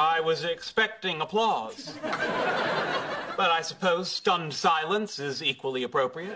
I was expecting applause. But I suppose stunned silence is equally appropriate.